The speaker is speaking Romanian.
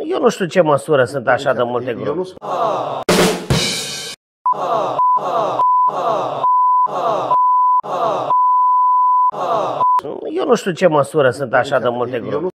Eu nu știu ce măsură sunt așa de multe grupuri. Eu nu știu ce măsură sunt așa de multe grupuri.